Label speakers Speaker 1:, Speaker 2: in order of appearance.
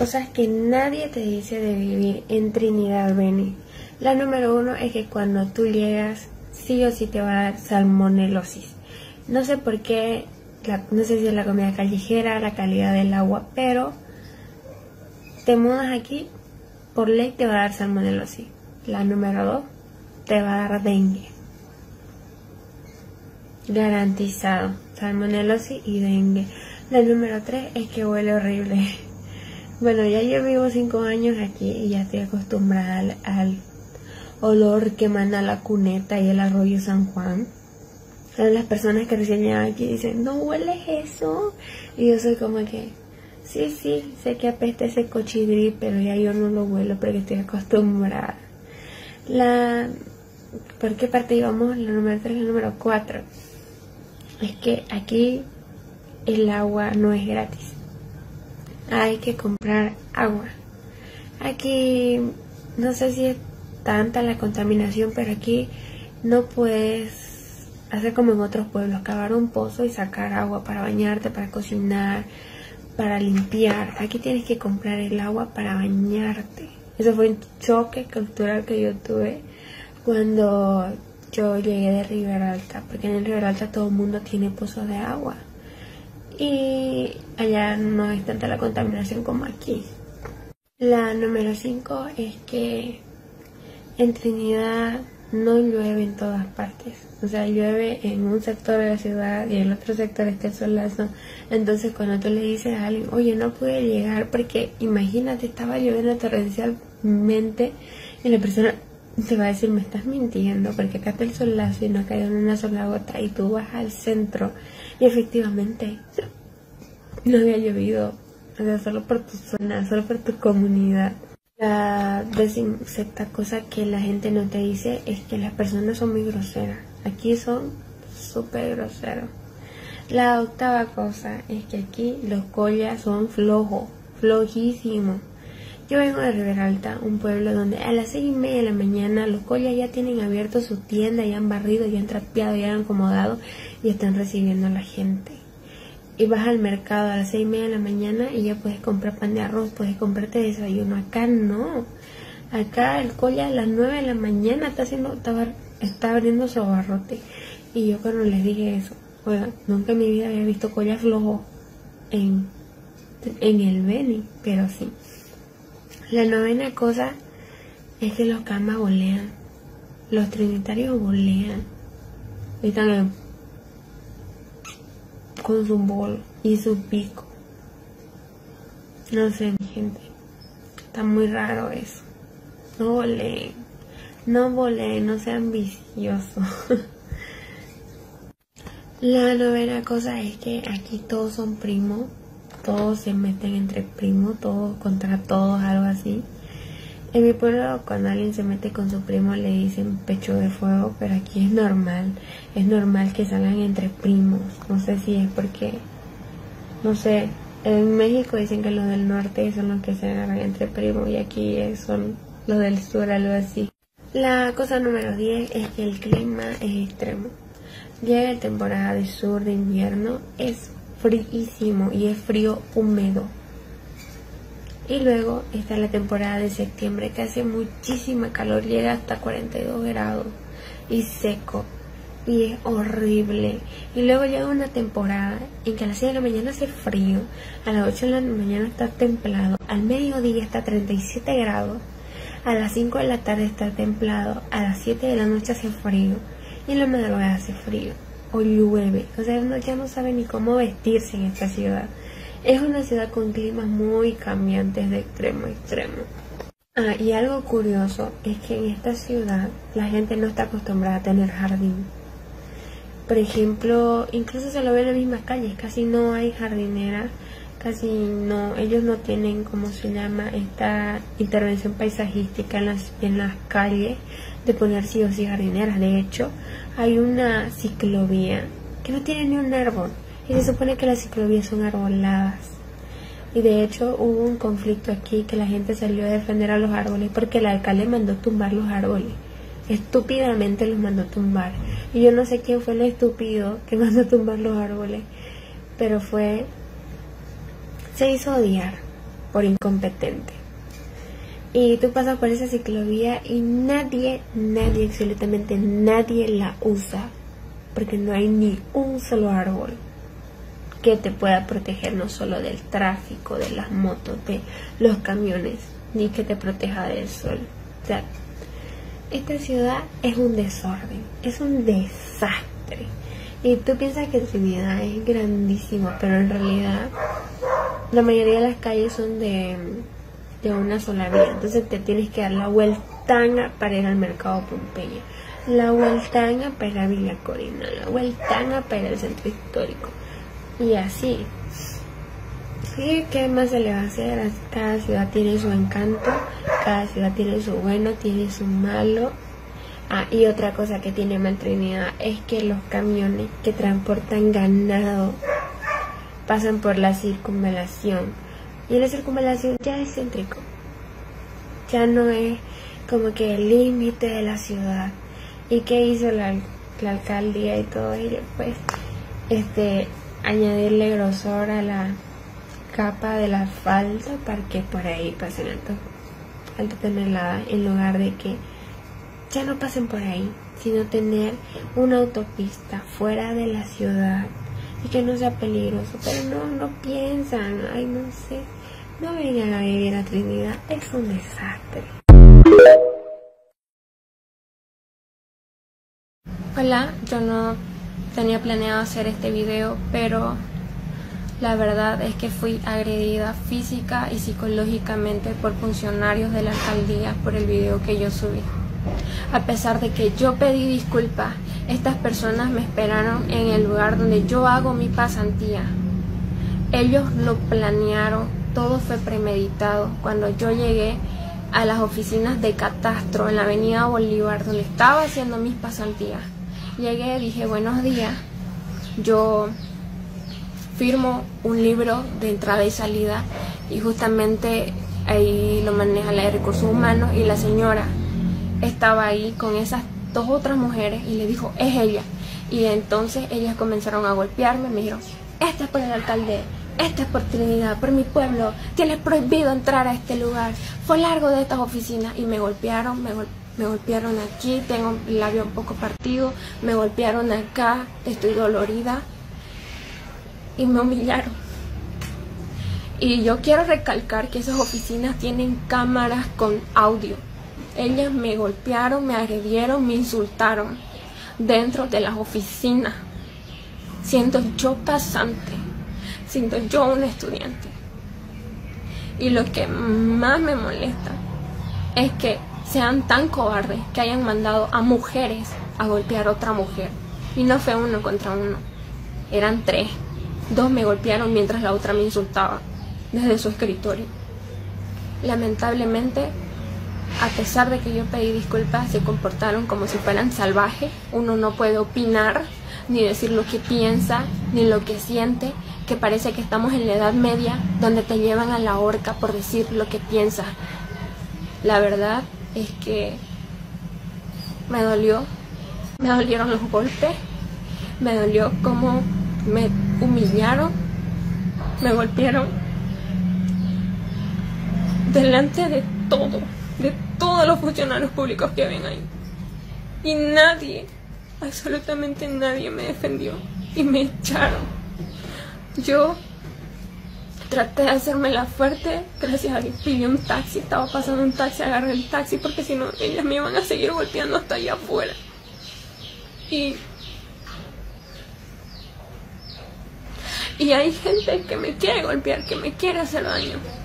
Speaker 1: cosas que nadie te dice de vivir en Trinidad Beni. La número 1 es que cuando tú llegas, sí o sí te va a dar salmonelosis. No sé por qué, no sé si es la comida callejera, la calidad del agua, pero te mudas aquí, por ley te va a dar salmonelosis. La número 2, te va a dar dengue. Garantizado, salmonelosis y dengue. La número 3 es que huele horrible. Bueno, ya yo vivo 5 años aquí y ya estoy acostumbrada al olor que emana la Cuneta y el arroyo San Juan. Pero las personas que recién llegan aquí dicen, no hueles eso. Y yo soy como que, sí, sé que apesta ese cochidrí, pero ya yo no lo huelo porque estoy acostumbrada. ¿Por qué parte íbamos? La número 3 y la número 4. Es que aquí el agua no es gratis. Hay que comprar agua. Aquí no sé si es tanta la contaminación, pero aquí no puedes hacer como en otros pueblos, cavar un pozo y sacar agua para bañarte, para cocinar, para limpiar. Aquí tienes que comprar el agua para bañarte. Eso fue un choque cultural que yo tuve cuando yo llegué de Riberalta, porque en el Riberalta todo el mundo tiene pozos de agua. Y allá no es tanta la contaminación como aquí. La número 5 es que en Trinidad no llueve en todas partes. O sea, llueve en un sector de la ciudad y en el otro sector está el solazo. Entonces cuando tú le dices a alguien, oye, no pude llegar porque imagínate, estaba lloviendo torrencialmente, y la persona te va a decir, me estás mintiendo porque acá está el solazo y no ha caído en una sola gota, y tú vas al centro y efectivamente no había llovido, o sea, solo por tu zona, solo por tu comunidad. La 16ª cosa que la gente no te dice es que las personas son muy groseras. Aquí son súper groseros. La 8ª cosa es que aquí los collas son flojísimos. Yo vengo de Riberalta, un pueblo donde a las 6:30 de la mañana los collas ya tienen abierto su tienda, ya han barrido, ya han trapeado, ya han acomodado y están recibiendo a la gente. Y vas al mercado a las 6:30 de la mañana y ya puedes comprar pan de arroz, puedes comprarte desayuno. Acá no. Acá el colla a las 9 de la mañana está abriendo su abarrote. Y yo cuando les dije eso, oiga, nunca en mi vida había visto colla flojo en el Beni, pero sí. La 9ª cosa es que los camas bolean. Los trinitarios bolean. Están con su bol y su pico. No sé, mi gente, está muy raro eso. No voleen, no sean viciosos. La 9ª cosa es que aquí todos son primos, todos se meten entre primos, todos contra todos, algo así. En mi pueblo, cuando alguien se mete con su primo le dicen pecho de fuego, pero aquí es normal que salgan entre primos. No sé si es porque, no sé, en México dicen que los del norte son los que se agarran entre primos y aquí son los del sur, algo así. La cosa número 10 es que el clima es extremo. Llega la temporada de sur, de invierno, es fríísimo y es frío húmedo. Y luego está la temporada de septiembre, que hace muchísima calor, llega hasta 42 grados y seco, y es horrible. Y luego llega una temporada en que a las 6 de la mañana hace frío, a las 8 de la mañana está templado, al mediodía está 37 grados, a las 5 de la tarde está templado, a las 7 de la noche hace frío, y en la madrugada hace frío, o llueve. O sea, ya no sabe ni cómo vestirse en esta ciudad. Es una ciudad con climas muy cambiantes de extremo a extremo. Y algo curioso es que en esta ciudad la gente no está acostumbrada a tener jardín. Por ejemplo, incluso se lo ve en las mismas calles, casi no hay jardineras, casi no, ellos no tienen, ¿cómo se llama?, esta intervención paisajística en las calles de poner sí o sí jardineras. De hecho, hay una ciclovía que no tiene ni un árbol. Y se supone que las ciclovías son arboladas. Y de hecho hubo un conflicto aquí que la gente salió a defender a los árboles porque el alcalde mandó tumbar los árboles. Estúpidamente los mandó tumbar. Y yo no sé quién fue el estúpido que mandó tumbar los árboles. Pero se hizo odiar. por incompetente. Y tú pasas por esa ciclovía y nadie, absolutamente nadie la usa, porque no hay ni un solo árbol que te pueda proteger, no solo del tráfico, de las motos, de los camiones, ni que te proteja del sol. O sea, esta ciudad es un desorden, es un desastre. Y tú piensas que Trinidad es grandísima, pero en realidad la mayoría de las calles son de una sola vía. Entonces te tienes que dar la vueltanga para ir al mercado Pompeya, la vueltanga para ir a Villa Corina, la vueltanga para ir al centro histórico. Y así. ¿Y qué más se le va a hacer? Cada ciudad tiene su encanto, cada ciudad tiene su bueno, tiene su malo. Y otra cosa que tiene mal Trinidad es que los camiones que transportan ganado pasan por la circunvalación. Y la circunvalación ya es céntrico. Ya no es como que el límite de la ciudad. ¿Y qué hizo la alcaldía y todo ello? Pues, añadirle grosor a la capa del asfalto para que por ahí pasen alta tonelada, en lugar de que ya no pasen por ahí, sino tener una autopista fuera de la ciudad y que no sea peligroso. Pero no piensan, ay, no sé, no vengan a vivir a Trinidad, es un desastre. Hola, yo no tenía planeado hacer este video, pero la verdad es que fui agredida física y psicológicamente por funcionarios de la alcaldía por el video que yo subí. A pesar de que yo pedí disculpas, estas personas me esperaron en el lugar donde yo hago mi pasantía. Ellos lo planearon, todo fue premeditado. Cuando yo llegué a las oficinas de Catastro en la avenida Bolívar, donde estaba haciendo mis pasantías, llegué, dije buenos días, yo firmo un libro de entrada y salida, y justamente ahí lo maneja la de recursos humanos, y la señora estaba ahí con esas dos otras mujeres y le dijo, es ella. Y entonces ellas comenzaron a golpearme, me dijeron, este es por el alcalde, este es por Trinidad, por mi pueblo, tienes prohibido entrar a este lugar, fue largo de estas oficinas. Y me golpearon, me golpearon aquí, tengo el labio un poco partido, me golpearon acá, estoy dolorida y me humillaron. Y yo quiero recalcar que esas oficinas tienen cámaras con audio. Ellas me golpearon, me agredieron, me insultaron dentro de las oficinas, siendo yo pasante, siendo yo un estudiante. Y lo que más me molesta es que sean tan cobardes que hayan mandado a mujeres a golpear a otra mujer. Y no fue uno contra uno, eran tres. Dos me golpearon mientras la otra me insultaba desde su escritorio. Lamentablemente, a pesar de que yo pedí disculpas, se comportaron como si fueran salvajes. Uno no puede opinar, ni decir lo que piensa, ni lo que siente, que parece que estamos en la Edad Media, donde te llevan a la horca por decir lo que piensas. La verdad es que me dolieron los golpes, me dolió cómo me humillaron, me golpearon delante de todos los funcionarios públicos que ven ahí. Y nadie, absolutamente nadie me defendió y me echaron. Yo traté de hacerme la fuerte, gracias a Dios pillé un taxi, estaba pasando un taxi, agarré el taxi porque si no ellas me iban a seguir golpeando hasta allá afuera. Y hay gente que me quiere golpear, que me quiere hacer daño.